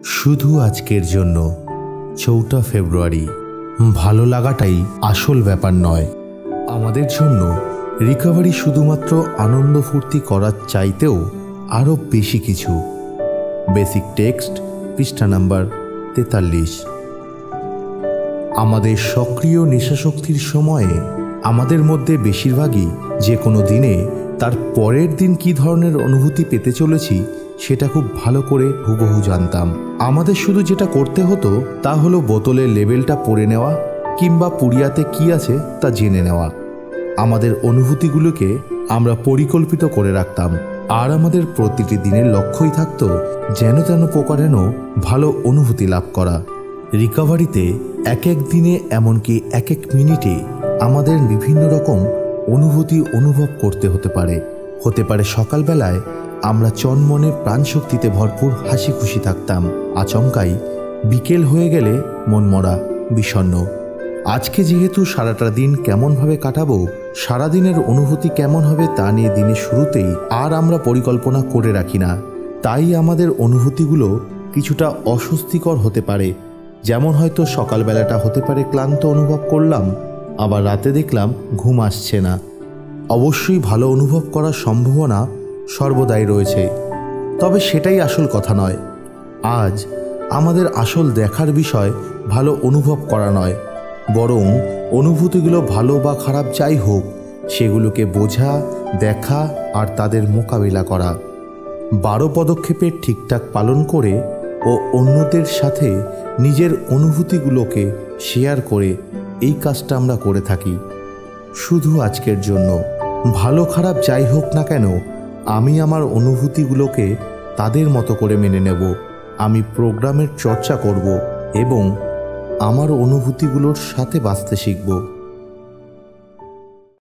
শুধু আজকের জন্য 4 ফেব্রুয়ারি। ভালো লাগাটাই আসল ব্যাপার নয়। আমাদের জন্য রিকভারি শুধুমাত্র আনন্দ ফুর্তি করার চাইতেও আরও বেশি কিছু। বেসিক টেক্সট, পৃষ্ঠা নাম্বার 43। আমাদের সক্রিয় নেশাশক্তির সময়ে আমাদের মধ্যে বেশিরভাগই যে কোনো দিনে তার পরের দিন কী ধরনের অনুভূতি পেতে চলেছি সেটা খুব ভালো করে হুবহু জানতাম। আমাদের শুধু যেটা করতে হতো তা হলো বোতলের লেবেলটা পড়ে নেওয়া কিংবা পুড়িয়াতে কী আছে তা জেনে নেওয়া। আমাদের অনুভূতিগুলোকে আমরা পরিকল্পিত করে রাখতাম, আর আমাদের প্রতিটি দিনের লক্ষ্যই থাকতো যেন তেন প্রকারেণ ভালো অনুভূতি লাভ করা। রিকভারিতে এক এক দিনে এমনকি এক এক মিনিটে আমাদের বিভিন্ন রকম অনুভূতি অনুভব করতে হতে পারে সকালবেলায় আমরা চনমনে প্রাণশক্তিতে ভরপুর হাসি খুশি থাকতাম, আচমকাই বিকেল হয়ে গেলে মনমরা বিষণ্ণ। আজকে যেহেতু সারাটা দিন কেমনভাবে কাটাবো, সারাদিনের অনুভূতি কেমন হবে তা নিয়ে দিনের শুরুতেই আর আমরা পরিকল্পনা করে রাখি না। তাই আমাদের অনুভূতিগুলো কিছুটা অস্বস্তিকর হতে পারে। যেমন হয়তো সকালবেলাটা হতে পারে ক্লান্ত অনুভব করলাম, আবার রাতে দেখলাম ঘুম আসছে না। অবশ্যই ভালো অনুভব করার সম্ভাবনা সর্বদাই রয়েছে, তবে সেটাই আসল কথা নয়। আজ আমাদের আসল দেখার বিষয় ভালো অনুভব করা নয়, বরং অনুভূতিগুলো ভালো বা খারাপ যাই হোক সেগুলোকে বোঝা, দেখা আর তাদের মোকাবিলা করা। 12 পদক্ষেপের ঠিকঠাক পালন করে ও অন্যদের সাথে নিজের অনুভূতিগুলোকে শেয়ার করে এই কাজটা আমরা করে থাকি। শুধু আজকের জন্য ভালো খারাপ যাই হোক না কেন, আমি আমার অনুভূতিগুলোকে তাদের মতো করে মেনে নেব। আমি প্রোগ্রামের চর্চা করব এবং আমার অনুভূতিগুলোর সাথে বাঁচতে শিখব।